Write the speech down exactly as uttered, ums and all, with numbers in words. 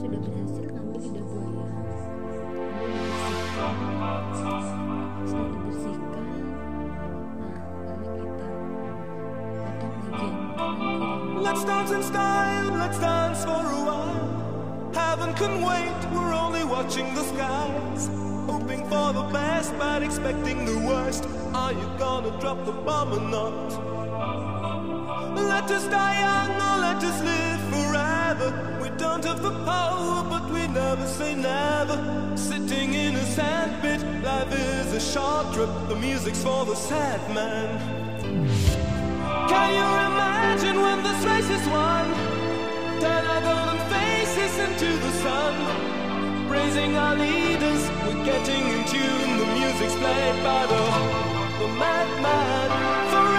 sudah berhasil ngambil lidah buaya. Lalu dibersihkan, sedang dibersihkan. Nah, lalu kita potong bagian kanan kiri. Let's dance in style, let's dance for a while. Heaven can wait, we're only watching the skies. Hoping for the best, but expecting the worst. Are you gonna drop the bomb or not? Let us die young or let us live forever. We don't have the power, but we never say never. Sitting in a sandpit, life is a short trip. The music's for the sad man. Can you imagine when this race is won? Turn our golden faces into the sun. Praising our leaders, we're getting in tune. The music's played by the, the madman.